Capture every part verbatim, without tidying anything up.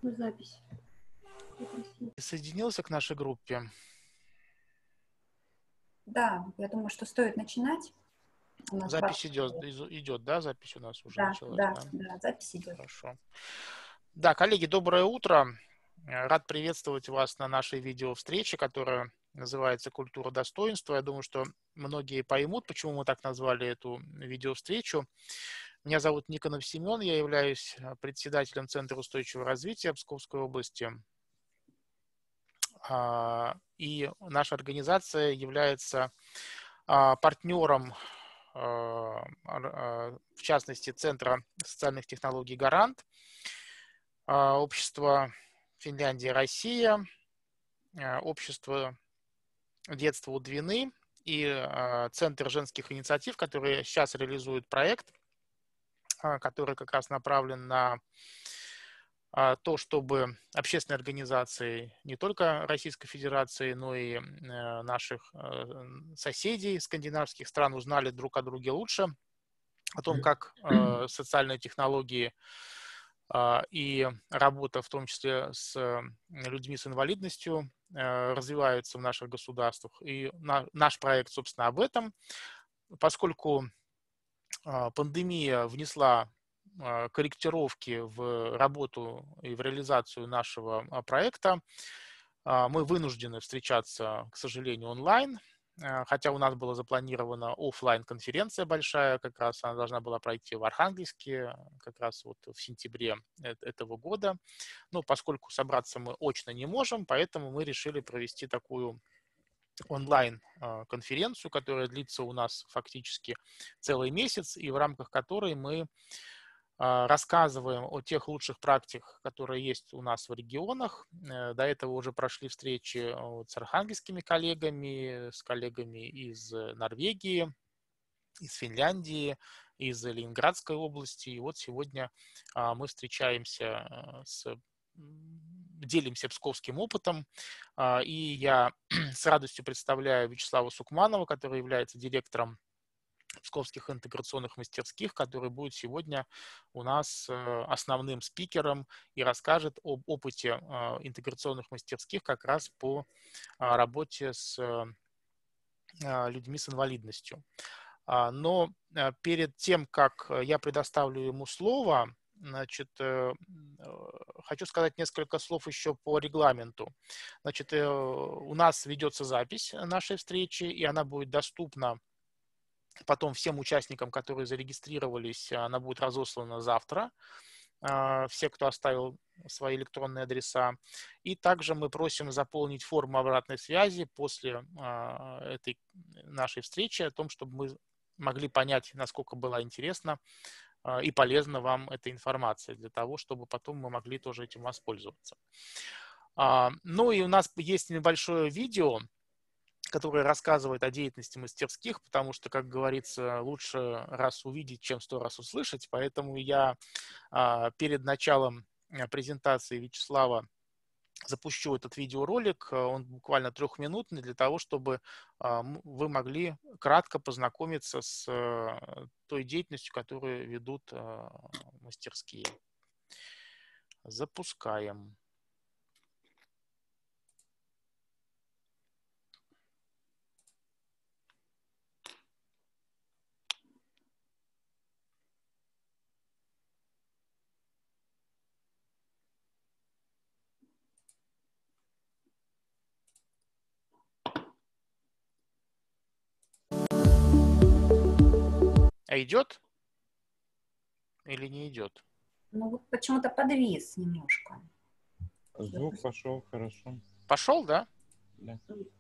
Запись. Присоединился к нашей группе? Да, я думаю, что стоит начинать. У нас Запись идет, двадцать... идет, да? Запись у нас уже Да, началась, да, да? да, запись идет. Хорошо. Да, коллеги, доброе утро. Рад приветствовать вас на нашей видеовстрече, которая называется «Культура достоинства». Я думаю, что многие поймут, почему мы так назвали эту видеовстречу. Меня зовут Никонов Семен, я являюсь председателем Центра устойчивого развития Псковской области. И наша организация является партнером, в частности, Центра социальных технологий «Гарант», общество Финляндия, Россия, общество детства у Двины и Центр женских инициатив, которые сейчас реализуют проект, который как раз направлен на то, чтобы общественные организации не только Российской Федерации, но и наших соседей скандинавских стран узнали друг о друге лучше, о том, как социальные технологии и работа, в том числе с людьми с инвалидностью, развиваются в наших государствах. И наш проект, собственно, об этом. Поскольку пандемия внесла корректировки в работу и в реализацию нашего проекта, мы вынуждены встречаться, к сожалению, онлайн, хотя у нас была запланирована офлайн-конференция большая, как раз она должна была пройти в Архангельске, как раз вот в сентябре этого года. Но поскольку собраться мы очно не можем, поэтому мы решили провести такую онлайн-конференцию, которая длится у нас фактически целый месяц, и в рамках которой мы рассказываем о тех лучших практиках, которые есть у нас в регионах. До этого уже прошли встречи с архангельскими коллегами, с коллегами из Норвегии, из Финляндии, из Ленинградской области. И вот сегодня мы встречаемся с делимся псковским опытом, и я с радостью представляю Вячеслава Сукманова, который является директором Псковских интеграционных мастерских, который будет сегодня у нас основным спикером и расскажет об опыте интеграционных мастерских как раз по работе с людьми с инвалидностью. Но перед тем, как я предоставлю ему слово, Значит, хочу сказать несколько слов еще по регламенту. Значит, у нас ведется запись нашей встречи, и она будет доступна потом всем участникам, которые зарегистрировались, она будет разослана завтра. Все, кто оставил свои электронные адреса. И также мы просим заполнить форму обратной связи после этой нашей встречи о том, чтобы мы могли понять, насколько была интересна и полезна вам эта информация, для того, чтобы потом мы могли тоже этим воспользоваться. Ну и у нас есть небольшое видео, которое рассказывает о деятельности мастерских, потому что, как говорится, лучше раз увидеть, чем сто раз услышать. Поэтому я перед началом презентации Вячеслава запущу этот видеоролик, он буквально трехминутный, для того, чтобы вы могли кратко познакомиться с той деятельностью, которую ведут мастерские. Запускаем. А идет или не идет? Ну вот почему-то подвис немножко. Звук пошел хорошо. Пошел, да? Да.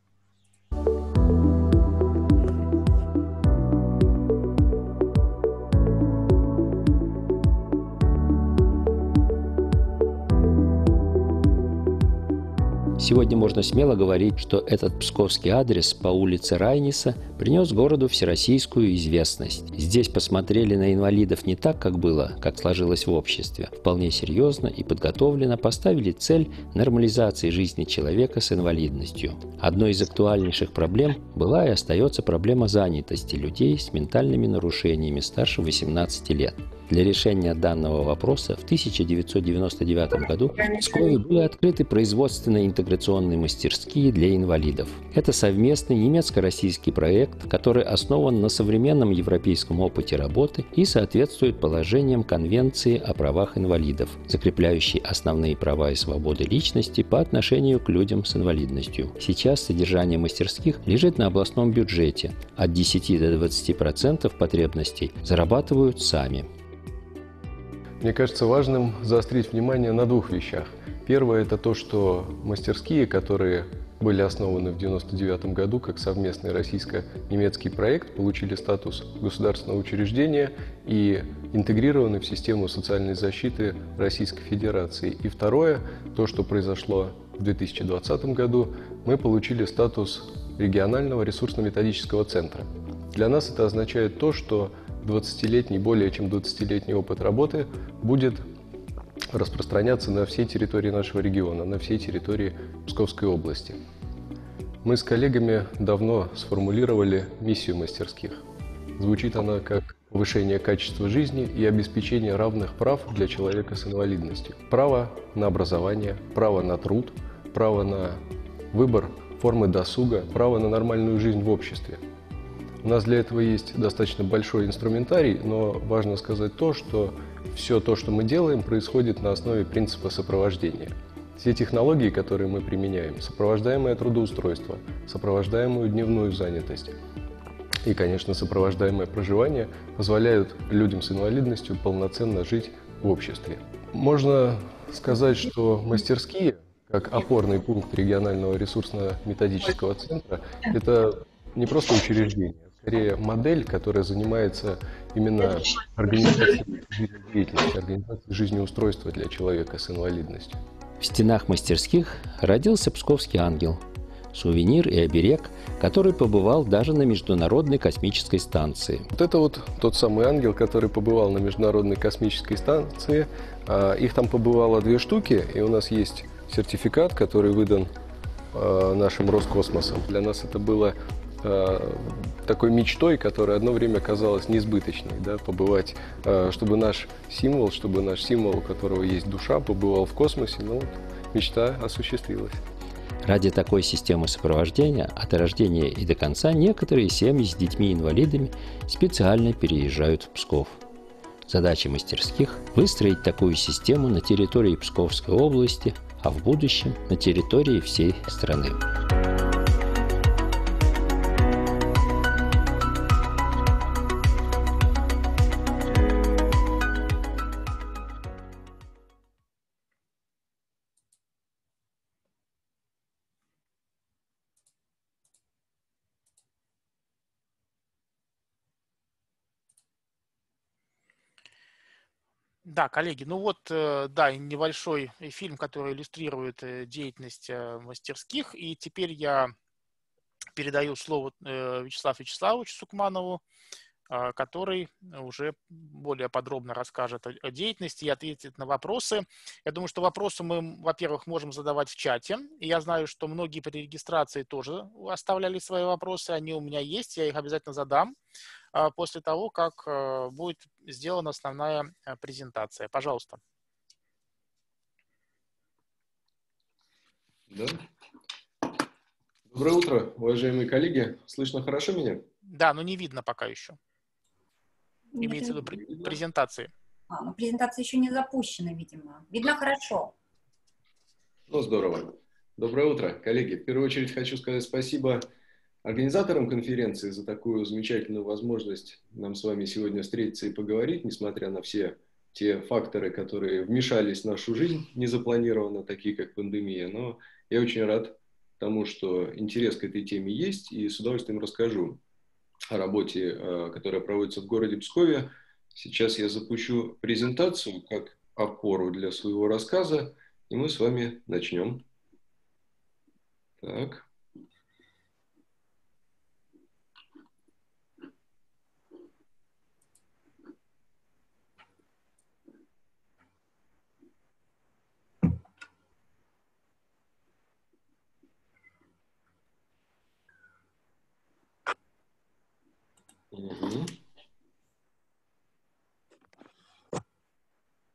Сегодня можно смело говорить, что этот псковский адрес по улице Райниса принес городу всероссийскую известность. Здесь посмотрели на инвалидов не так, как было, как сложилось в обществе. Вполне серьезно и подготовленно поставили цель нормализации жизни человека с инвалидностью. Одной из актуальнейших проблем была и остается проблема занятости людей с ментальными нарушениями старше восемнадцати лет. Для решения данного вопроса в тысяча девятьсот девяносто девятом году в Пскове были открыты производственные интеграционные мастерские для инвалидов. Это совместный немецко-российский проект, который основан на современном европейском опыте работы и соответствует положениям Конвенции о правах инвалидов, закрепляющей основные права и свободы личности по отношению к людям с инвалидностью. Сейчас содержание мастерских лежит на областном бюджете. От десяти до двадцати процентов потребностей зарабатывают сами. Мне кажется важным заострить внимание на двух вещах. Первое – это то, что мастерские, которые были основаны в девяносто девятом году как совместный российско-немецкий проект, получили статус государственного учреждения и интегрированы в систему социальной защиты Российской Федерации. И второе – то, что произошло в две тысячи двадцатом году, мы получили статус регионального ресурсно-методического центра. Для нас это означает то, что двадцатилетний, более чем двадцатилетний опыт работы будет распространяться на всей территории нашего региона, на всей территории Псковской области. Мы с коллегами давно сформулировали миссию мастерских. Звучит она как повышение качества жизни и обеспечение равных прав для человека с инвалидностью. Право на образование, право на труд, право на выбор формы досуга, право на нормальную жизнь в обществе. У нас для этого есть достаточно большой инструментарий, но важно сказать то, что все то, что мы делаем, происходит на основе принципа сопровождения. Все технологии, которые мы применяем, сопровождаемое трудоустройство, сопровождаемую дневную занятость и, конечно, сопровождаемое проживание позволяют людям с инвалидностью полноценно жить в обществе. Можно сказать, что мастерские, как опорный пункт регионального ресурсно-методического центра, это не просто учреждение, скорее модель, которая занимается именно организацией жизнедеятельности, организацией жизнеустройства для человека с инвалидностью. В стенах мастерских родился Псковский ангел – сувенир и оберег, который побывал даже на Международной космической станции. Вот это вот тот самый ангел, который побывал на Международной космической станции. Их там побывало две штуки, и у нас есть сертификат, который выдан нашим Роскосмосом. Для нас это было такой мечтой, которая одно время казалась несбыточной, да, побывать, чтобы наш символ, чтобы наш символ, у которого есть душа, побывал в космосе, ну, вот, мечта осуществилась. Ради такой системы сопровождения от рождения и до конца некоторые семьи с детьми-инвалидами специально переезжают в Псков. Задача мастерских – выстроить такую систему на территории Псковской области, а в будущем на территории всей страны. Да, коллеги, ну вот, да, небольшой фильм, который иллюстрирует деятельность мастерских. И теперь я передаю слово Вячеславу Вячеславовичу Сукманову, который уже более подробно расскажет о деятельности и ответит на вопросы. Я думаю, что вопросы мы, во-первых, можем задавать в чате. И я знаю, что многие при регистрации тоже оставляли свои вопросы. Они у меня есть, я их обязательно задам после того, как будет сделана основная презентация. Пожалуйста. Да. Доброе утро, уважаемые коллеги. Слышно хорошо меня? Да, но не видно пока еще. Имеется в виду презентации. А, ну презентация еще не запущена, видимо. Видно хорошо. Ну, здорово. Доброе утро, коллеги. В первую очередь хочу сказать спасибо организаторам конференции за такую замечательную возможность нам с вами сегодня встретиться и поговорить, несмотря на все те факторы, которые вмешались в нашу жизнь незапланированно, такие как пандемия. Но я очень рад тому, что интерес к этой теме есть, и с удовольствием расскажу о работе, которая проводится в городе Пскове. Сейчас я запущу презентацию как опору для своего рассказа, и мы с вами начнем. Так. Угу.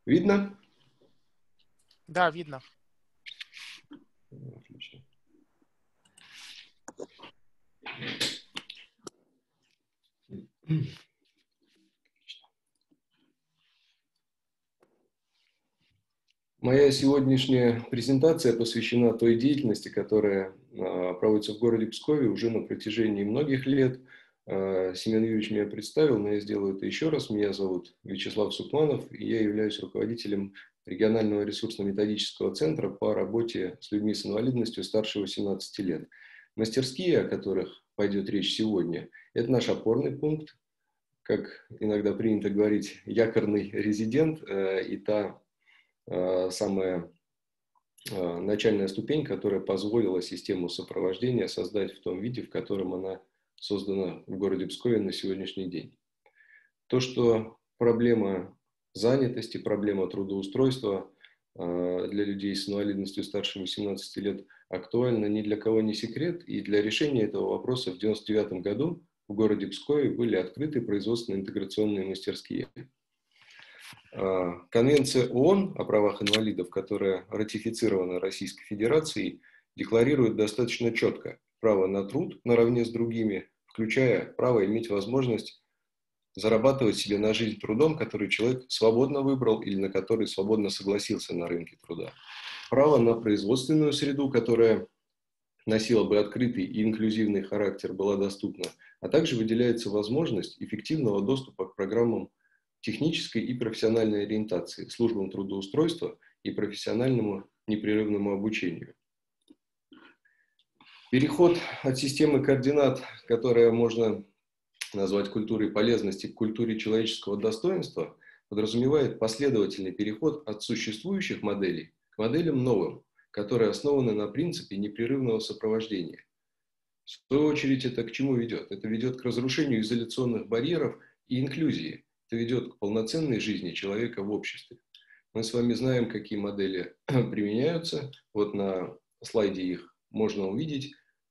Видно? Да, видно. Отлично. Моя сегодняшняя презентация посвящена той деятельности, которая а, проводится в городе Пскове уже на протяжении многих лет. А, Семен Юрьевич меня представил, но я сделаю это еще раз. Меня зовут Вячеслав Сукманов, и я являюсь руководителем регионального ресурсно-методического центра по работе с людьми с инвалидностью старше восемнадцати лет. Мастерские, о которых пойдет речь сегодня, это наш опорный пункт, как иногда принято говорить, якорный резидент э, и та самая начальная ступень, которая позволила систему сопровождения создать в том виде, в котором она создана в городе Пскове на сегодняшний день. То, что проблема занятости, проблема трудоустройства для людей с инвалидностью старше восемнадцати лет актуальна, ни для кого не секрет, и для решения этого вопроса в девяносто девятом году в городе Пскове были открыты производственно-интеграционные мастерские. Конвенция ООН о правах инвалидов, которая ратифицирована Российской Федерацией, декларирует достаточно четко право на труд наравне с другими, включая право иметь возможность зарабатывать себе на жизнь трудом, который человек свободно выбрал или на который свободно согласился на рынке труда. Право на производственную среду, которая носила бы открытый и инклюзивный характер, была доступна, а также выделяется возможность эффективного доступа к программам технической и профессиональной ориентации, службам трудоустройства и профессиональному непрерывному обучению. Переход от системы координат, которая можно назвать культурой полезности, к культуре человеческого достоинства, подразумевает последовательный переход от существующих моделей к моделям новым, которые основаны на принципе непрерывного сопровождения. В свою очередь, это к чему ведет? Это ведет к разрушению изоляционных барьеров и инклюзии. Это ведет к полноценной жизни человека в обществе. Мы с вами знаем, какие модели применяются. Вот на слайде их можно увидеть.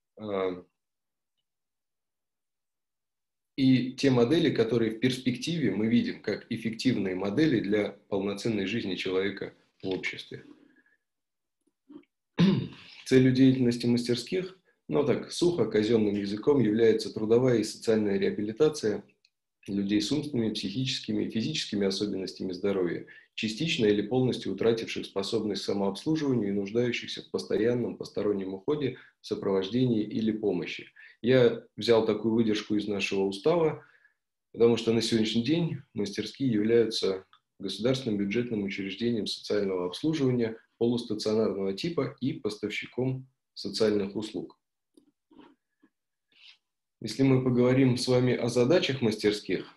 И те модели, которые в перспективе мы видим как эффективные модели для полноценной жизни человека в обществе. Целью деятельности мастерских, ну так сухо, казенным языком, является трудовая и социальная реабилитация людей с умственными, психическими и физическими особенностями здоровья, частично или полностью утративших способность к самообслуживанию и нуждающихся в постоянном постороннем уходе, сопровождении или помощи. Я взял такую выдержку из нашего устава, потому что на сегодняшний день мастерские являются государственным бюджетным учреждением социального обслуживания полустационарного типа и поставщиком социальных услуг. Если мы поговорим с вами о задачах мастерских,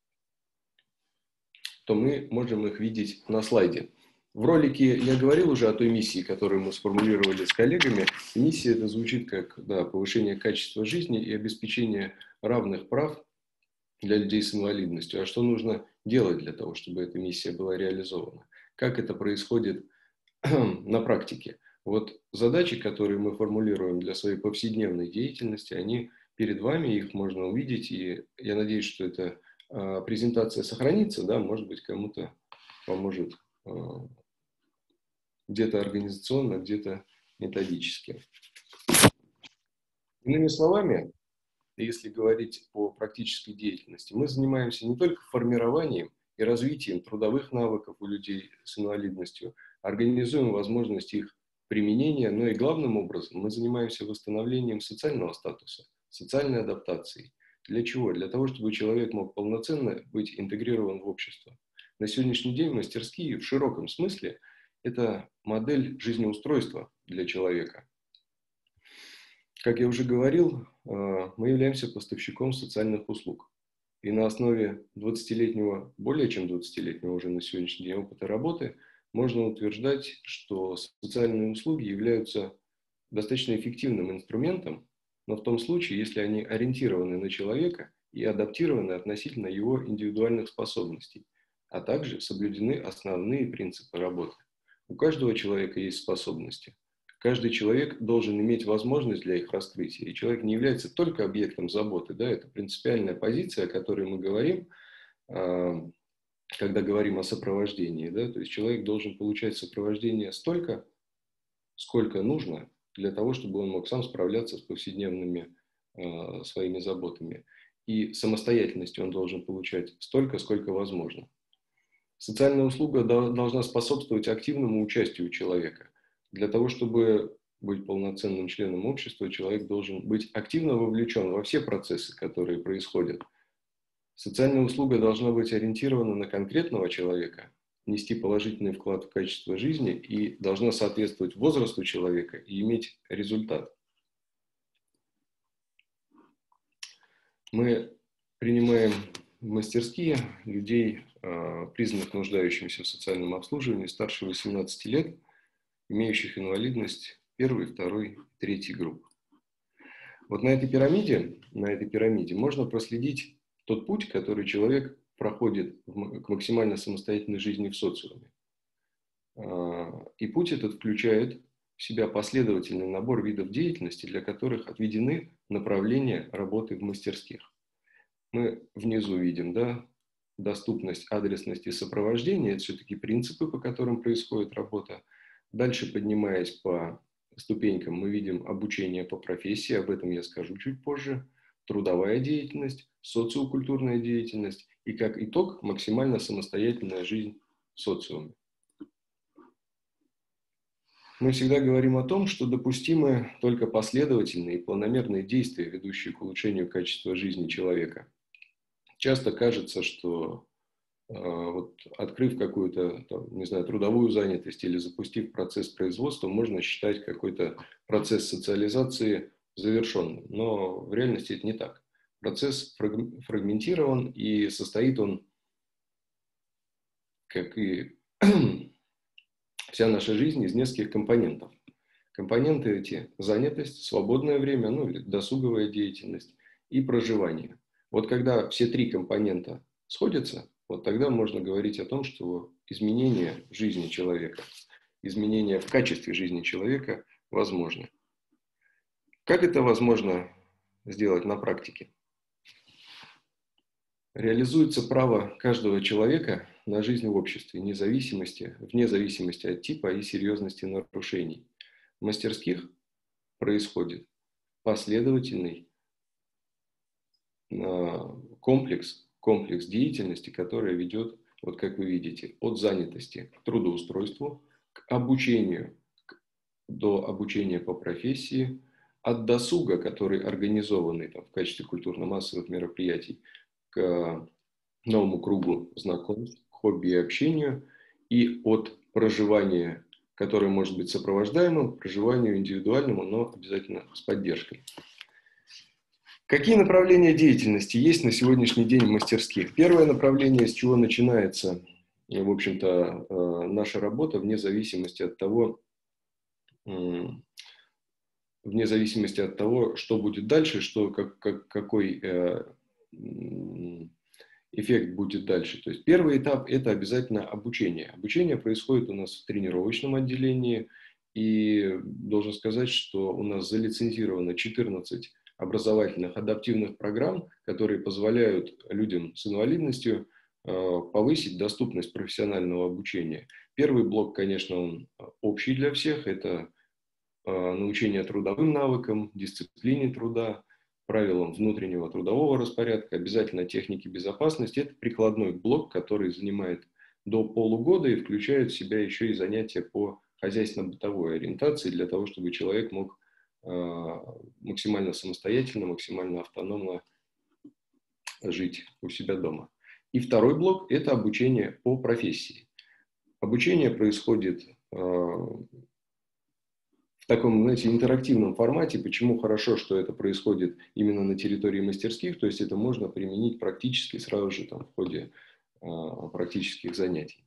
то мы можем их видеть на слайде. В ролике я говорил уже о той миссии, которую мы сформулировали с коллегами. Миссия это звучит как да, повышение качества жизни и обеспечение равных прав для людей с инвалидностью. А что нужно делать для того, чтобы эта миссия была реализована? Как это происходит на практике? Вот задачи, которые мы формулируем для своей повседневной деятельности, они перед вами, их можно увидеть, и я надеюсь, что эта э, презентация сохранится, да, может быть, кому-то поможет э, где-то организационно, где-то методически. Иными словами, если говорить о практической деятельности, мы занимаемся не только формированием и развитием трудовых навыков у людей с инвалидностью, организуем возможность их применения, но и главным образом мы занимаемся восстановлением социального статуса, социальной адаптацией. Для чего? Для того, чтобы человек мог полноценно быть интегрирован в общество. На сегодняшний день мастерские в широком смысле это модель жизнеустройства для человека. Как я уже говорил, мы являемся поставщиком социальных услуг. И на основе двадцатилетнего, более чем двадцатилетнего уже на сегодняшний день опыта работы, можно утверждать, что социальные услуги являются достаточно эффективным инструментом, но в том случае, если они ориентированы на человека и адаптированы относительно его индивидуальных способностей, а также соблюдены основные принципы работы. У каждого человека есть способности. Каждый человек должен иметь возможность для их раскрытия. И человек не является только объектом заботы. Да, это принципиальная позиция, о которой мы говорим, когда говорим о сопровождении, да, то есть человек должен получать сопровождение столько, сколько нужно для того, чтобы он мог сам справляться с повседневными э, своими заботами. И самостоятельности он должен получать столько, сколько возможно. Социальная услуга должна способствовать активному участию человека. Для того, чтобы быть полноценным членом общества, человек должен быть активно вовлечен во все процессы, которые происходят. Социальная услуга должна быть ориентирована на конкретного человека, нести положительный вклад в качество жизни и должна соответствовать возрасту человека и иметь результат. Мы принимаем в мастерские людей, признанных нуждающимися в социальном обслуживании, старше восемнадцати лет, имеющих инвалидность первой, второй, третьей группы. Вот на этой пирамиде, на этой пирамиде можно проследить тот путь, который человек проходит к максимально самостоятельной жизни в социуме. И путь этот включает в себя последовательный набор видов деятельности, для которых отведены направления работы в мастерских. Мы внизу видим, да, доступность, адресность и сопровождение. Это все-таки принципы, по которым происходит работа. Дальше, поднимаясь по ступенькам, мы видим обучение по профессии, об этом я скажу чуть позже, трудовая деятельность, социокультурная деятельность и, как итог, максимально самостоятельная жизнь в социуме. Мы всегда говорим о том, что допустимы только последовательные и планомерные действия, ведущие к улучшению качества жизни человека. Часто кажется, что э, вот, открыв какую-то, не знаю, трудовую занятость или запустив процесс производства, можно считать какой-то процесс социализации завершенным. Но в реальности это не так. Процесс фрагментирован и состоит он, как и вся наша жизнь, из нескольких компонентов. Компоненты эти – занятость, свободное время, ну или досуговая деятельность и проживание. Вот когда все три компонента сходятся, вот тогда можно говорить о том, что изменение жизни человека, изменение в качестве жизни человека возможно. Как это возможно сделать на практике? Реализуется право каждого человека на жизнь в обществе, вне зависимости, вне зависимости от типа и серьезности нарушений. В мастерских происходит последовательный комплекс, комплекс деятельности, который ведет, вот как вы видите, от занятости к трудоустройству, к обучению, до обучения по профессии, от досуга, который организованный там, в качестве культурно-массовых мероприятий, к новому кругу знакомств, хобби и общению, и от проживания, которое может быть сопровождаемым, к проживанию индивидуальному, но обязательно с поддержкой. Какие направления деятельности есть на сегодняшний день в мастерских? Первое направление, с чего начинается, в общем-то, наша работа, вне зависимости от того, вне зависимости от того, что будет дальше, что, как, как, какой э, эффект будет дальше. То есть первый этап – это обязательно обучение. Обучение происходит у нас в тренировочном отделении, и должен сказать, что у нас залицензировано четырнадцать образовательных адаптивных программ, которые позволяют людям с инвалидностью э, повысить доступность профессионального обучения. Первый блок, конечно, он общий для всех, это научение трудовым навыкам, дисциплине труда, правилам внутреннего трудового распорядка, обязательно техники безопасности. Это прикладной блок, который занимает до полугода и включает в себя еще и занятия по хозяйственно-бытовой ориентации для того, чтобы человек мог максимально самостоятельно, максимально автономно жить у себя дома. И второй блок – это обучение по профессии. Обучение происходит в таком, знаете, интерактивном формате. Почему хорошо, что это происходит именно на территории мастерских, то есть это можно применить практически сразу же там, в ходе а, практических занятий.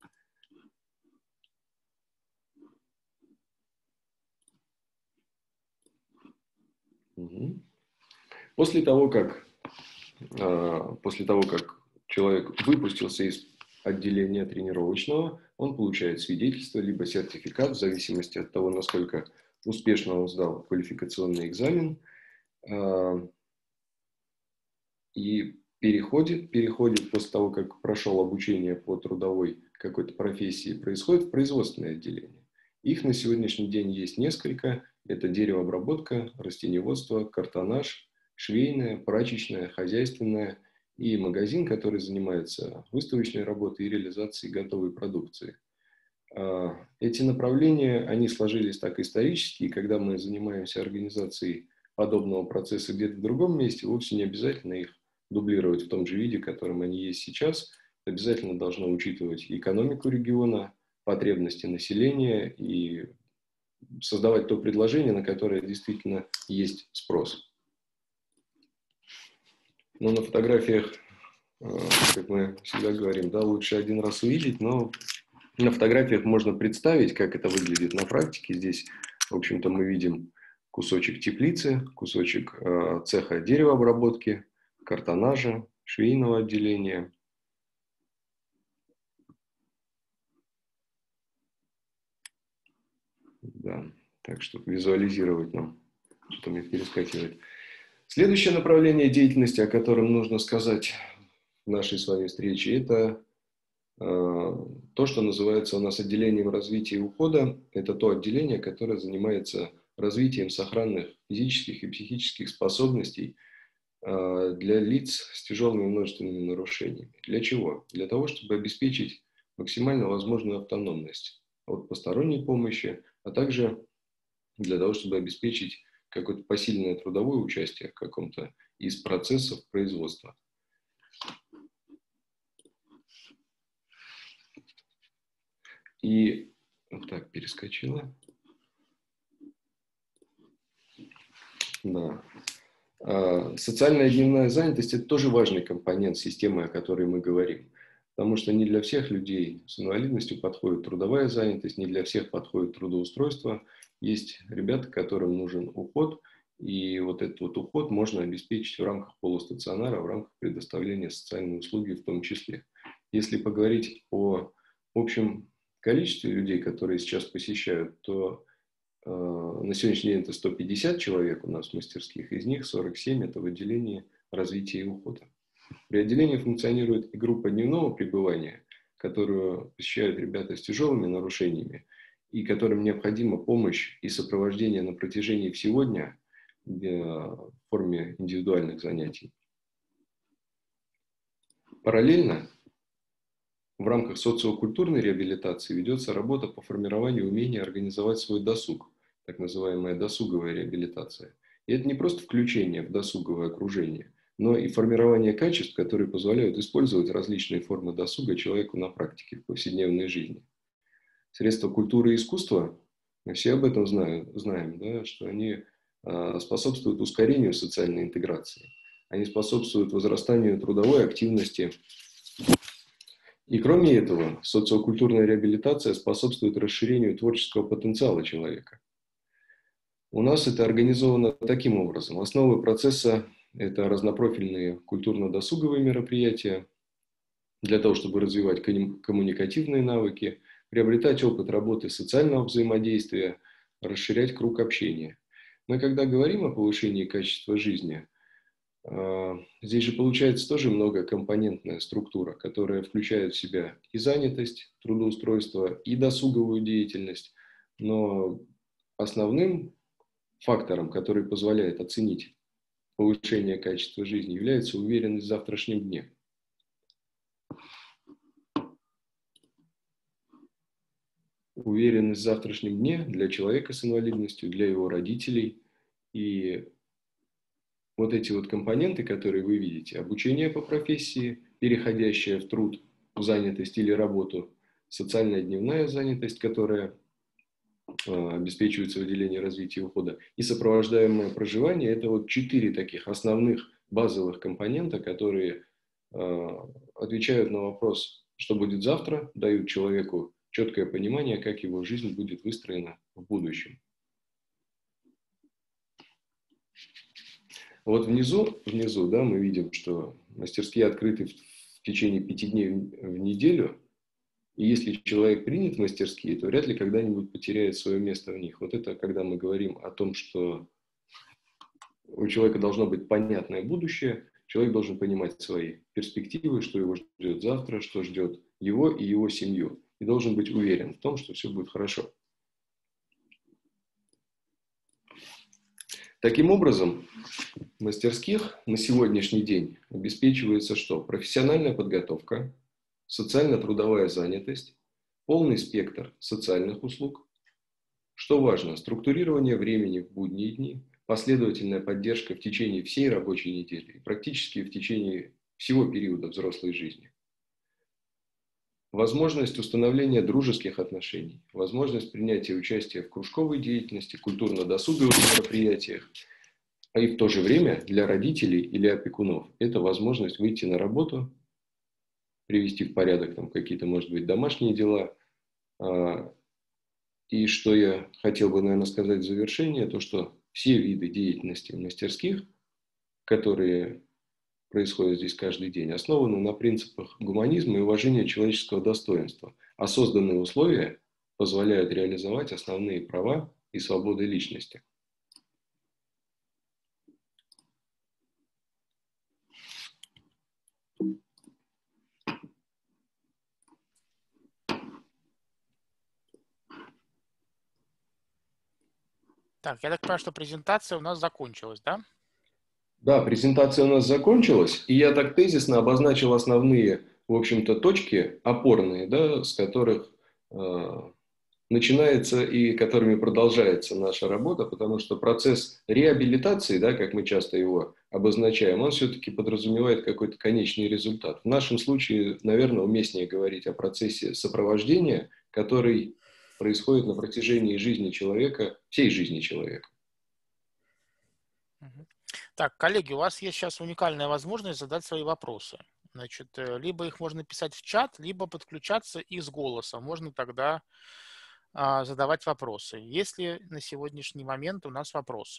Угу. После того, как, а, после того, как человек выпустился из отделения тренировочного, он получает свидетельство либо сертификат, в зависимости от того, насколько успешно он сдал квалификационный экзамен. И переходит, переходит после того, как прошел обучение по трудовой какой-то профессии, происходит в производственное отделение. Их на сегодняшний день есть несколько. Это деревообработка, растениеводство, картонаж, швейное, прачечное, хозяйственное и магазин, который занимается выставочной работой и реализацией готовой продукции. Эти направления, они сложились так исторически, и когда мы занимаемся организацией подобного процесса где-то в другом месте, вовсе не обязательно их дублировать в том же виде, в котором они есть сейчас. Обязательно должно учитывать экономику региона, потребности населения и создавать то предложение, на которое действительно есть спрос. Но на фотографиях, как мы всегда говорим, да, лучше один раз увидеть, но на фотографиях можно представить, как это выглядит на практике. Здесь, в общем-то, мы видим кусочек теплицы, кусочек э, цеха деревообработки, картонажа, швейного отделения. Да, так, чтобы визуализировать нам, что мне перескакивает. Следующее направление деятельности, о котором нужно сказать в нашей с вами встрече, это э, то, что называется у нас отделением развития и ухода. Это то отделение, которое занимается развитием сохранных физических и психических способностей э, для лиц с тяжелыми множественными нарушениями. Для чего? Для того, чтобы обеспечить максимально возможную автономность от посторонней помощи, а также для того, чтобы обеспечить какое-то посильное трудовое участие в каком-то из процессов производства. И вот так перескочила. Да. Социальная дневная занятость – это тоже важный компонент системы, о которой мы говорим. Потому что не для всех людей с инвалидностью подходит трудовая занятость, не для всех подходит трудоустройство. Есть ребята, которым нужен уход, и вот этот вот уход можно обеспечить в рамках полустационара, в рамках предоставления социальной услуги в том числе. Если поговорить о общем количестве людей, которые сейчас посещают, то э, на сегодняшний день это сто пятьдесят человек у нас в мастерских, из них сорок семь это в отделении развития и ухода. При отделении функционирует и группа дневного пребывания, которую посещают ребята с тяжелыми нарушениями, и которым необходима помощь и сопровождение на протяжении всего дня в форме индивидуальных занятий. Параллельно в рамках социокультурной реабилитации ведется работа по формированию умения организовать свой досуг, так называемая досуговая реабилитация. И это не просто включение в досуговое окружение, но и формирование качеств, которые позволяют использовать различные формы досуга человеку на практике в повседневной жизни. Средства культуры и искусства, мы все об этом знаем, знаем, да, что они а, способствуют ускорению социальной интеграции, они способствуют возрастанию трудовой активности. И кроме этого, социокультурная реабилитация способствует расширению творческого потенциала человека. У нас это организовано таким образом. Основой процесса – это разнопрофильные культурно-досуговые мероприятия для того, чтобы развивать коммуникативные навыки, приобретать опыт работы социального взаимодействия, расширять круг общения. Мы когда говорим о повышении качества жизни, здесь же получается тоже многокомпонентная структура, которая включает в себя и занятость, трудоустройство, и досуговую деятельность. Но основным фактором, который позволяет оценить повышение качества жизни, является уверенность в завтрашнем дне. Уверенность в завтрашнем дне для человека с инвалидностью, для его родителей. И вот эти вот компоненты, которые вы видите, обучение по профессии, переходящее в труд, в занятость или работу, социальная дневная занятость, которая э, обеспечивается в отделении развития и ухода, и сопровождаемое проживание – это вот четыре таких основных базовых компонента, которые э, отвечают на вопрос, что будет завтра, дают человеку четкое понимание, как его жизнь будет выстроена в будущем. Вот внизу, внизу, да, мы видим, что мастерские открыты в, в течение пяти дней в неделю, и если человек принят в мастерские, то вряд ли когда-нибудь потеряет свое место в них. Вот это когда мы говорим о том, что у человека должно быть понятное будущее, Человек должен понимать свои перспективы, что его ждет завтра, что ждет его и его семью. И должен быть уверен в том, что все будет хорошо. Таким образом, в мастерских на сегодняшний день обеспечивается что? Профессиональная подготовка, социально-трудовая занятость, полный спектр социальных услуг. Что важно? Структурирование времени в будние дни, последовательная поддержка в течение всей рабочей недели, практически в течение всего периода взрослой жизни. Возможность установления дружеских отношений, возможность принятия участия в кружковой деятельности, культурно-досуговых мероприятиях, а и в то же время для родителей или опекунов это возможность выйти на работу, привести в порядок там какие-то, может быть, домашние дела. И что я хотел бы, наверное, сказать в завершение, то, что все виды деятельности мастерских, которые происходят здесь каждый день, основаны на принципах гуманизма и уважения человеческого достоинства, а созданные условия позволяют реализовать основные права и свободы личности. Так, я так понимаю, что презентация у нас закончилась, да? Да, презентация у нас закончилась, и я так тезисно обозначил основные, в общем-то, точки опорные, да, с которых э, начинается и которыми продолжается наша работа, потому что процесс реабилитации, да, как мы часто его обозначаем, он все-таки подразумевает какой-то конечный результат. В нашем случае, наверное, уместнее говорить о процессе сопровождения, который происходит на протяжении жизни человека, всей жизни человека. Так, коллеги, у вас есть сейчас уникальная возможность задать свои вопросы. Значит, либо их можно писать в чат, либо подключаться и с голоса. Можно тогда а, задавать вопросы. Есть ли на сегодняшний момент у нас вопросы?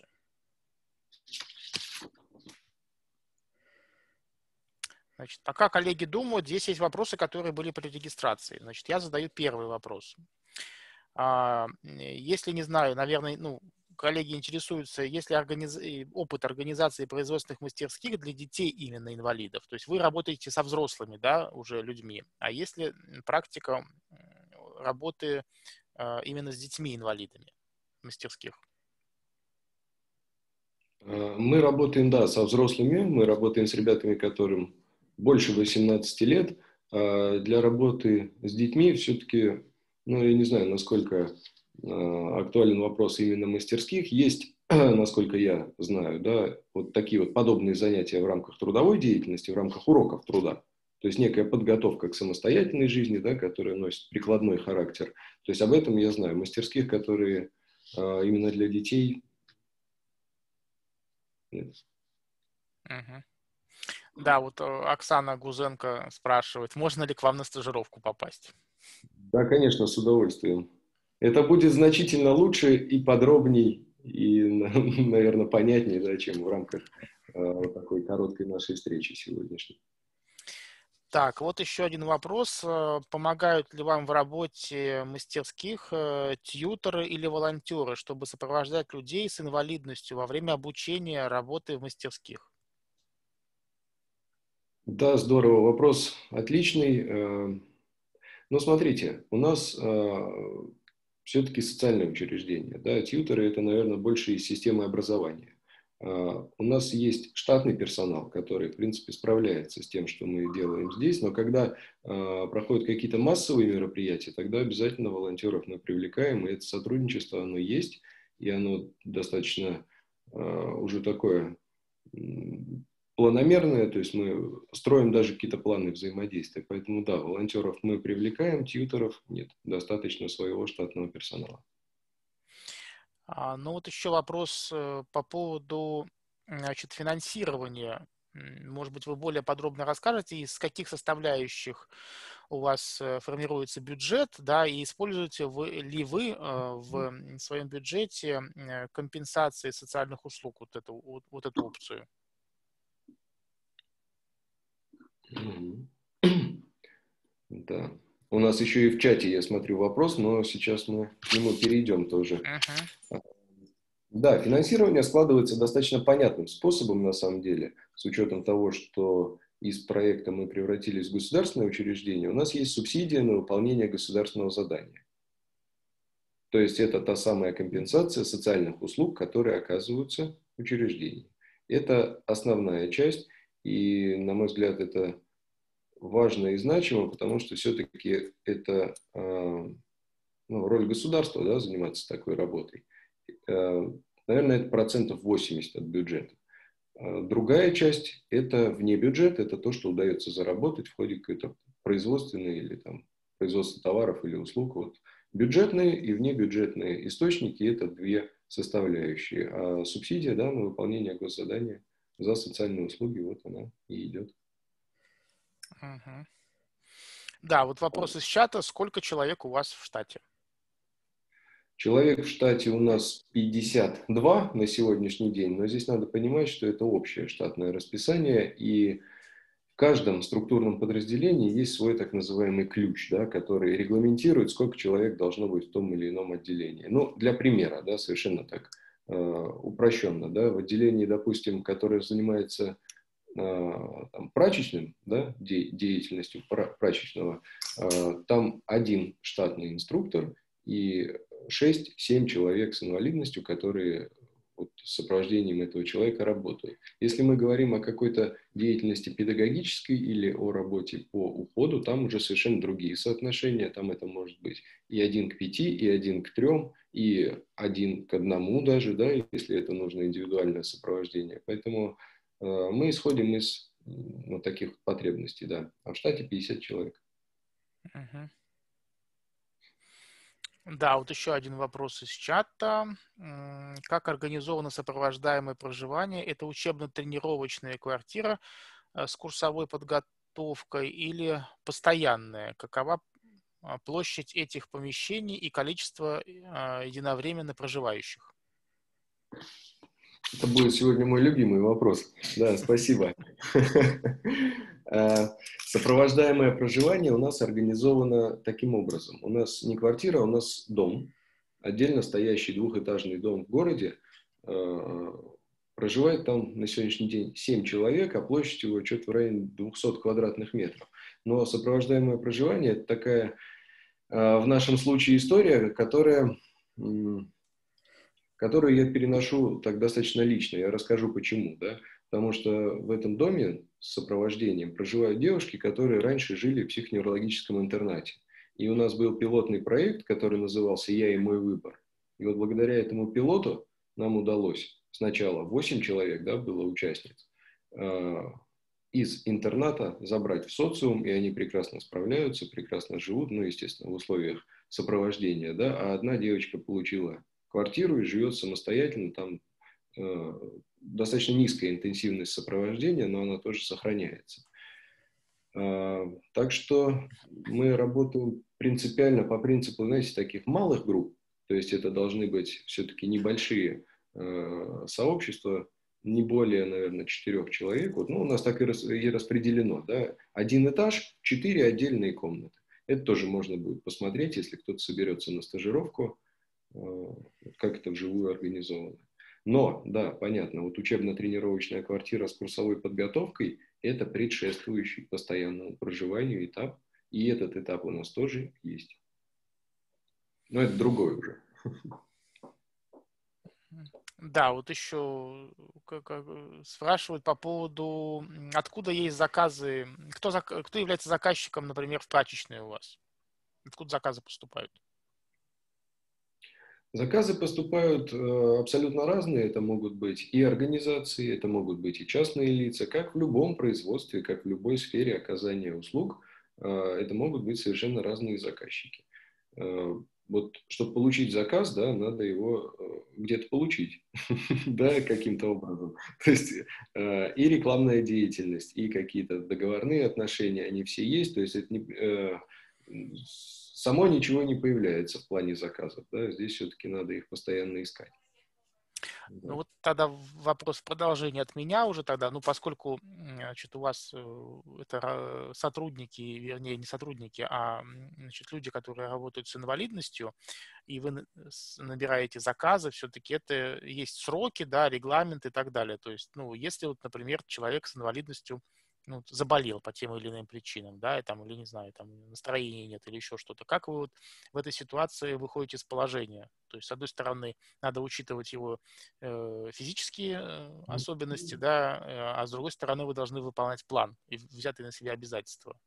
Значит, пока коллеги думают, здесь есть вопросы, которые были при регистрации. Значит, я задаю первый вопрос. А, если не знаю, наверное, ну, коллеги интересуются, есть ли организ... опыт организации производственных мастерских для детей именно инвалидов? То есть вы работаете со взрослыми, да, уже людьми. А есть ли практика работы э, именно с детьми-инвалидами мастерских? Мы работаем, да, со взрослыми. Мы работаем с ребятами, которым больше восемнадцати лет. А для работы с детьми все-таки, ну, я не знаю, насколько актуален вопрос именно мастерских. Есть, насколько я знаю, да, вот такие вот подобные занятия в рамках трудовой деятельности, в рамках уроков труда. То есть некая подготовка к самостоятельной жизни, да, которая носит прикладной характер. То есть об этом я знаю. Мастерских, которые а, именно для детей, нет. Угу. Да, вот Оксана Гузенко спрашивает, можно ли к вам на стажировку попасть? Да, конечно, с удовольствием. Это будет значительно лучше и подробней, и, наверное, понятнее, да, чем в рамках э, такой короткой нашей встречи сегодняшней. Так, вот еще один вопрос. Помогают ли вам в работе мастерских тьюторы или волонтеры, чтобы сопровождать людей с инвалидностью во время обучения работы в мастерских? Да, здорово. Вопрос отличный. Но смотрите, у нас все-таки социальное учреждение. Да? Тьюторы – это, наверное, больше из системы образования. У нас есть штатный персонал, который, в принципе, справляется с тем, что мы делаем здесь, но когда проходят какие-то массовые мероприятия, тогда обязательно волонтеров мы привлекаем, и это сотрудничество, оно есть, и оно достаточно уже такое планомерное, то есть мы строим даже какие-то планы взаимодействия. Поэтому да, волонтеров мы привлекаем, тьюторов нет. Достаточно своего штатного персонала. А, ну вот еще вопрос по поводу, значит, финансирования. Может быть, вы более подробно расскажете, из каких составляющих у вас формируется бюджет, да, и используете вы, ли вы в своем бюджете компенсации социальных услуг, вот эту, вот, вот эту опцию? Да. У нас еще и в чате, я смотрю, вопрос, но сейчас мы к нему перейдем тоже. Uh-huh. Да, финансирование складывается достаточно понятным способом, на самом деле, с учетом того, что из проекта мы превратились в государственное учреждение, у нас есть субсидия на выполнение государственного задания. То есть это та самая компенсация социальных услуг, которые оказываются в учреждении. Это основная часть, и, на мой взгляд, это важно и значимо, потому что все-таки это э, ну, роль государства, да, заниматься такой работой. Э, наверное, это процентов восемьдесят от бюджета. Э, другая часть – это вне бюджета, это то, что удается заработать в ходе какой-то производственной или там, производства товаров или услуг. Вот. Бюджетные и внебюджетные источники – это две составляющие. А субсидия, да, на выполнение госзадания за социальные услуги, вот она и идет. Угу. Да, вот вопрос из чата. Сколько человек у вас в штате? Человек в штате у нас пятьдесят два на сегодняшний день, но здесь надо понимать, что это общее штатное расписание, и в каждом структурном подразделении есть свой так называемый ключ, да, который регламентирует, сколько человек должно быть в том или ином отделении. Ну, для примера, да, совершенно так э, упрощенно, да, в отделении, допустим, которое занимается э, там, прачечным, да, де- деятельностью прачечного, э, там один штатный инструктор и шесть-семь человек с инвалидностью, которые вот, с сопровождением этого человека работают. Если мы говорим о какой-то деятельности педагогической или о работе по уходу, там уже совершенно другие соотношения. Там это может быть и один к пяти, и один к трем, и один к одному даже, да, если это нужно индивидуальное сопровождение. Поэтому э, мы исходим из ну, таких потребностей, да. А в штате пятьдесят человек. Угу. Да, вот еще один вопрос из чата. Как организовано сопровождаемое проживание? Это учебно-тренировочная квартира с курсовой подготовкой или постоянная? Какова площадь этих помещений и количество единовременно проживающих? Это будет сегодня мой любимый вопрос. Да, спасибо. Сопровождаемое проживание у нас организовано таким образом. У нас не квартира, а у нас дом. Отдельно стоящий двухэтажный дом в городе. Проживает там на сегодняшний день семь человек, а площадь его что-то в районе двухсот квадратных метров. Но сопровождаемое проживание – это такая, в нашем случае, история, которая... которую я переношу так достаточно лично. Я расскажу почему. Да? Потому что в этом доме с сопровождением проживают девушки, которые раньше жили в психоневрологическом интернате. И у нас был пилотный проект, который назывался «Я и мой выбор». И вот благодаря этому пилоту нам удалось сначала восемь человек, да, было участниц, э, из интерната забрать в социум, и они прекрасно справляются, прекрасно живут, ну, естественно, в условиях сопровождения. Да? А одна девочка получила квартиру и живет самостоятельно, там э, достаточно низкая интенсивность сопровождения, но она тоже сохраняется. Э, так что мы работаем принципиально по принципу, знаете, таких малых групп, то есть это должны быть все-таки небольшие э, сообщества, не более, наверное, четырех человек. Вот, ну, у нас так и, рас, и распределено, да, один этаж, четыре отдельные комнаты. Это тоже можно будет посмотреть, если кто-то соберется на стажировку, как это вживую организовано. Но, да, понятно, вот учебно-тренировочная квартира с курсовой подготовкой – это предшествующий постоянному проживанию этап, и этот этап у нас тоже есть. Но это другой уже. Да, вот еще спрашивают по поводу, откуда есть заказы, кто, кто является заказчиком, например, в прачечной у вас? Откуда заказы поступают? Заказы поступают э, абсолютно разные. Это могут быть и организации, это могут быть и частные лица. Как в любом производстве, как в любой сфере оказания услуг, э, это могут быть совершенно разные заказчики. Э, вот, чтобы получить заказ, да, надо его э, где-то получить, да, каким-то образом. То есть э, и рекламная деятельность, и какие-то договорные отношения, они все есть. То есть это не... Э, само ничего не появляется в плане заказов. Да? Здесь все-таки надо их постоянно искать. Ну вот тогда вопрос в продолжение от меня уже тогда, ну поскольку значит, у вас э, это ра- сотрудники, вернее не сотрудники, а м, значит, люди, которые работают с инвалидностью, и вы на- с- набираете заказы, все-таки это есть сроки, да, регламент и так далее. То есть, ну, если вот, например, человек с инвалидностью ну, заболел по тем или иным причинам, да, и там, или не знаю, там настроения нет или еще что-то, как вы вот в этой ситуации выходите из положения? То есть, с одной стороны, надо учитывать его э, физические э, особенности, да, э, а с другой стороны, вы должны выполнять план и взятые на себя обязательства.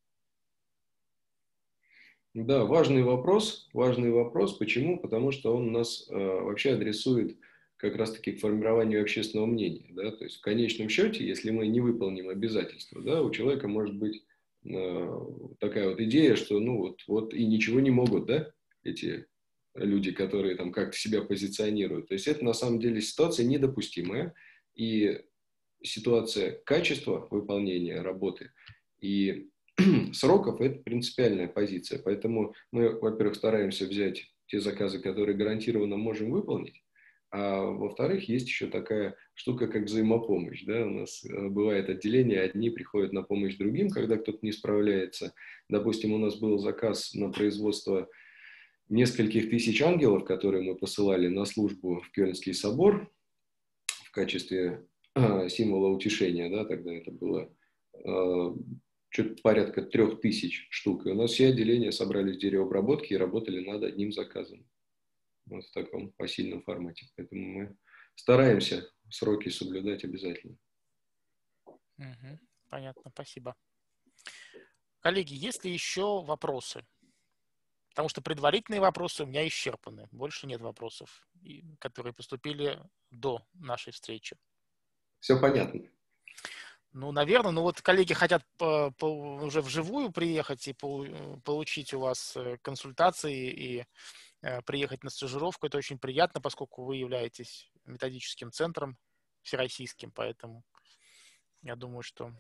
Да, важный вопрос, важный вопрос. Почему? Потому что он нас э, вообще адресует как раз-таки к формированию общественного мнения. Да? То есть в конечном счете, если мы не выполним обязательства, да, у человека может быть э, такая вот идея, что ну вот, вот и ничего не могут, да, эти люди, которые там как-то себя позиционируют. То есть это на самом деле ситуация недопустимая. И ситуация качества выполнения работы и сроков – это принципиальная позиция. Поэтому мы, во-первых, стараемся взять те заказы, которые гарантированно можем выполнить, а во-вторых, есть еще такая штука, как взаимопомощь. Да? У нас бывает отделение, одни приходят на помощь другим, когда кто-то не справляется. Допустим, у нас был заказ на производство нескольких тысяч ангелов, которые мы посылали на службу в Кёльнский собор в качестве э, символа утешения, да, тогда это было э, что-то порядка трех тысяч штук. И у нас все отделения собрались в деревообработке и работали над одним заказом. Вот в таком посильном формате. Поэтому мы стараемся сроки соблюдать обязательно. Угу. Понятно, спасибо. Коллеги, есть ли еще вопросы? Потому что предварительные вопросы у меня исчерпаны. Больше нет вопросов, которые поступили до нашей встречи. Все понятно. Ну, наверное, ну вот коллеги хотят по, по, уже вживую приехать и по, получить у вас консультации и э, приехать на стажировку. Это очень приятно, поскольку вы являетесь методическим центром всероссийским, поэтому я думаю, что...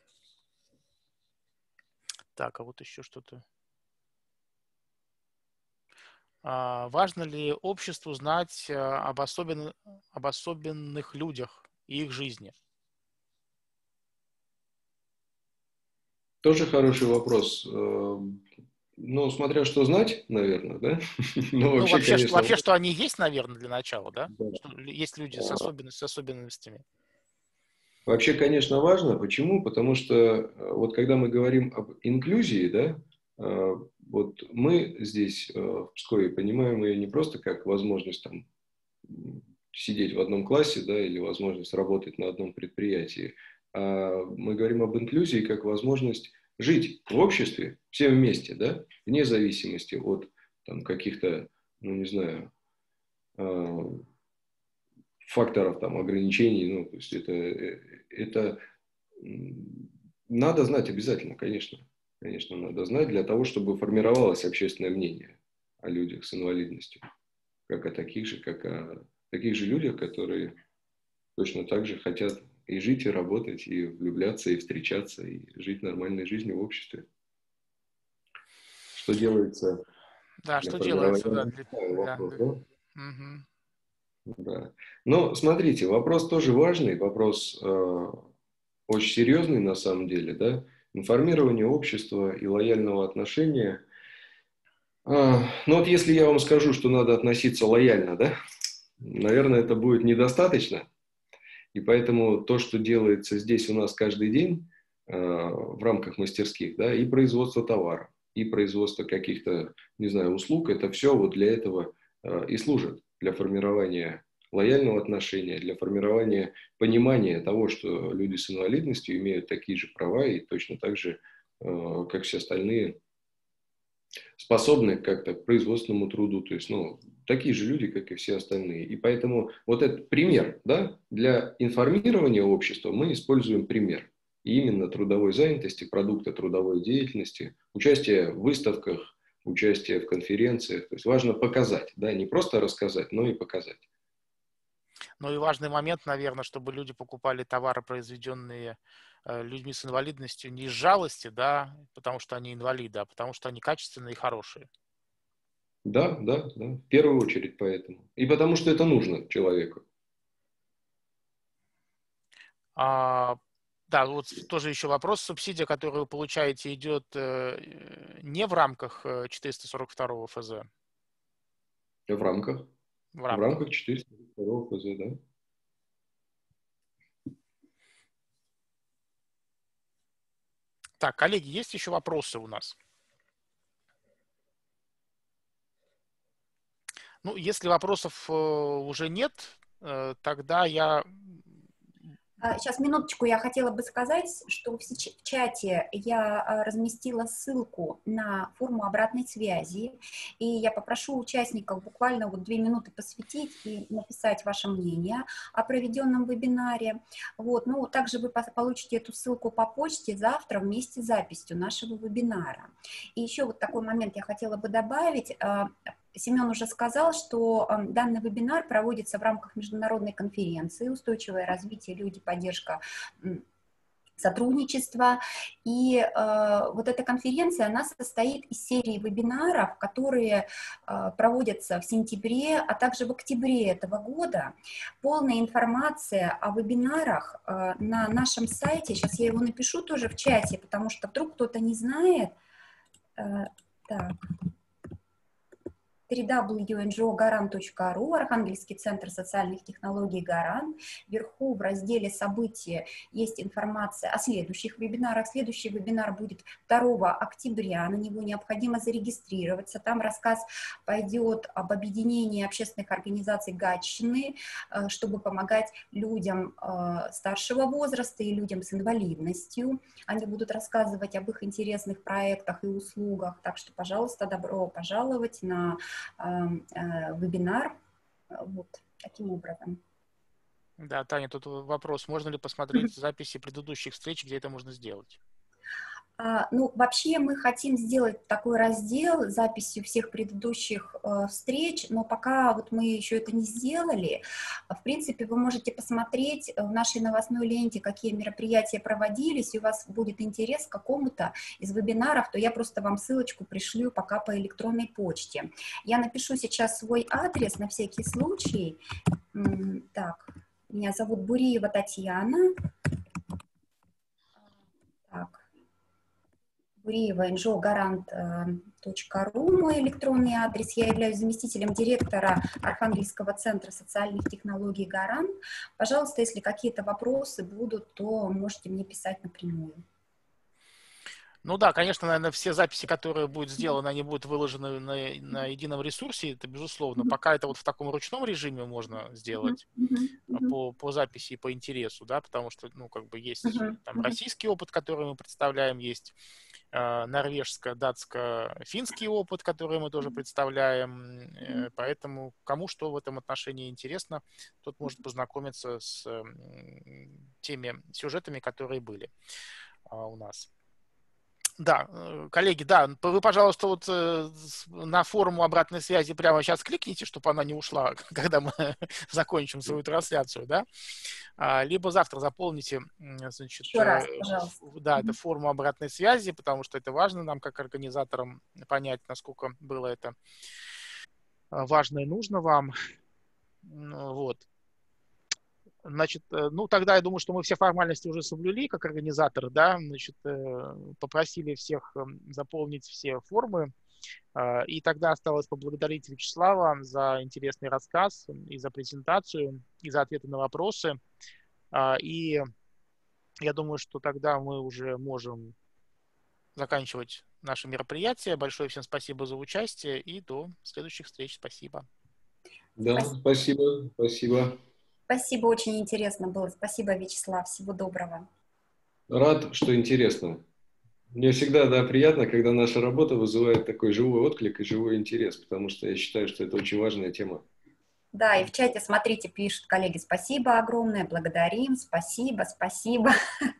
Так, а вот еще что-то. А, важно ли обществу знать об, особен... об особенных людях и их жизни? Тоже хороший вопрос. Ну, смотря что знать, наверное, да? Ну, Ну, вообще, вообще, что, конечно. вообще, что они есть, наверное, для начала, да? Да. Что есть люди с, особенностями, с особенностями. Вообще, конечно, важно. Почему? Потому что вот когда мы говорим об инклюзии, да, вот мы здесь в Пскове понимаем ее не просто как возможность там сидеть в одном классе, да, или возможность работать на одном предприятии, а мы говорим об инклюзии как возможность жить в обществе все вместе, да, вне зависимости от там, каких-то, ну не знаю, факторов там ограничений, ну то есть это это надо знать обязательно, конечно, конечно надо знать для того, чтобы формировалось общественное мнение о людях с инвалидностью, как о таких же, как о таких же людях, которые точно так же хотят и жить, и работать, и влюбляться, и встречаться, и жить нормальной жизнью в обществе. Что делается? Да, что делается, да, для, вопрос, для... да? Угу. Да. Но смотрите, вопрос тоже важный, вопрос э, очень серьезный на самом деле, да? Информирование общества и лояльного отношения. А, ну вот если я вам скажу, что надо относиться лояльно, да, наверное, это будет недостаточно. И поэтому то, что делается здесь у нас каждый день э, в рамках мастерских, да, и производство товара, и производство каких-то, не знаю, услуг, это все вот для этого э, и служит, для формирования лояльного отношения, для формирования понимания того, что люди с инвалидностью имеют такие же права и точно так же, э, как все остальные, способны как-то к производственному труду, то есть, ну, такие же люди, как и все остальные. И поэтому вот этот пример, да, для информирования общества мы используем пример. И именно трудовой занятости, продукта трудовой деятельности, участие в выставках, участие в конференциях. То есть важно показать, да, не просто рассказать, но и показать. Ну и важный момент, наверное, чтобы люди покупали товары, произведенные людьми с инвалидностью, не из жалости, да, потому что они инвалиды, а потому что они качественные и хорошие. Да, да, да, в первую очередь поэтому. И потому что это нужно человеку. А, да, вот тоже еще вопрос. Субсидия, которую вы получаете, идет э, не в рамках э, четыреста сорок второго эф зэ? В рамках. В В рамках. рамках четыреста сорок второго эф зэ, да. Так, коллеги, есть еще вопросы у нас? Ну, если вопросов э, уже нет, э, тогда я... Сейчас, минуточку, я хотела бы сказать, что в чате я разместила ссылку на форму обратной связи, и я попрошу участников буквально вот две минуты посвятить и написать ваше мнение о проведенном вебинаре. Вот. Ну, также вы получите эту ссылку по почте завтра вместе с записью нашего вебинара. И еще вот такой момент я хотела бы добавить. Семен уже сказал, что э, данный вебинар проводится в рамках международной конференции «Устойчивое развитие, люди, поддержка, э, сотрудничества». И э, вот эта конференция, она состоит из серии вебинаров, которые э, проводятся в сентябре, а также в октябре этого года. Полная информация о вебинарах э, на нашем сайте. Сейчас я его напишу тоже в чате, потому что вдруг кто-то не знает. Э, так... дабл ю дабл ю дабл ю точка эн джи о гарант точка ру, Архангельский центр социальных технологий «Гарант». Вверху в разделе «События» есть информация о следующих вебинарах. Следующий вебинар будет второго октября, на него необходимо зарегистрироваться. Там рассказ пойдет об объединении общественных организаций Гатчины, чтобы помогать людям старшего возраста и людям с инвалидностью. Они будут рассказывать об их интересных проектах и услугах. Так что, пожалуйста, добро пожаловать на вебинар вот таким образом. Да, Таня, тут вопрос. Можно ли посмотреть записи предыдущих встреч, где это можно сделать? А, ну, вообще мы хотим сделать такой раздел с записью всех предыдущих э, встреч, но пока вот мы еще это не сделали. В принципе, вы можете посмотреть в нашей новостной ленте, какие мероприятия проводились, и у вас будет интерес к какому-то из вебинаров, то я просто вам ссылочку пришлю пока по электронной почте. Я напишу сейчас свой адрес на всякий случай. Так, меня зовут Буриева Татьяна. Так. Буриева эн джи о гарант точка ру, мой электронный адрес. Я являюсь заместителем директора Архангельского центра социальных технологий «Гарант». Пожалуйста, если какие-то вопросы будут, то можете мне писать напрямую. Ну да, конечно, наверное, все записи, которые будут сделаны, они будут выложены на, на едином ресурсе, это безусловно. Пока это вот в таком ручном режиме можно сделать по, по записи и по интересу, да, потому что, ну, как бы есть там российский опыт, который мы представляем, есть э, норвежско-датско-финский опыт, который мы тоже представляем, э, поэтому кому что в этом отношении интересно, тот может познакомиться с э, теми сюжетами, которые были э, у нас. Да, коллеги, да, вы, пожалуйста, вот на форму обратной связи прямо сейчас кликните, чтобы она не ушла, когда мы закончим свою трансляцию, да, либо завтра заполните, значит, Еще раз, пожалуйста. Да, это форму обратной связи, потому что это важно нам, как организаторам, понять, насколько было это важно и нужно вам, вот. Значит, ну тогда я думаю, что мы все формальности уже соблюли как организаторы, да, значит, попросили всех заполнить все формы, и тогда осталось поблагодарить Вячеслава за интересный рассказ, и за презентацию, и за ответы на вопросы, и я думаю, что тогда мы уже можем заканчивать наше мероприятие. Большое всем спасибо за участие, и до следующих встреч. Спасибо. Да, спасибо, спасибо. Спасибо, очень интересно было. Спасибо, Вячеслав. Всего доброго. Рад, что интересно. Мне всегда, да, приятно, когда наша работа вызывает такой живой отклик и живой интерес, потому что я считаю, что это очень важная тема. Да, и в чате, смотрите, пишут коллеги, спасибо огромное, благодарим, спасибо, спасибо.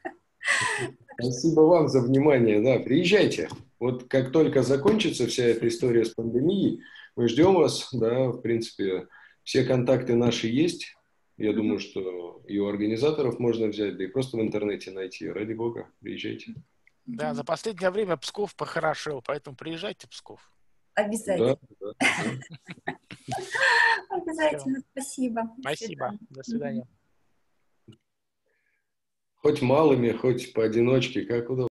Спасибо вам за внимание, да, приезжайте. Вот как только закончится вся эта история с пандемией, мы ждем вас, да, в принципе, все контакты наши есть. Я думаю, что и у организаторов можно взять, да и просто в интернете найти. Ради бога, приезжайте. Да, за последнее время Псков похорошел, поэтому приезжайте в Псков. Обязательно. Да, да. Обязательно, спасибо. Спасибо, до свидания. Хоть малыми, хоть поодиночке, как удобно.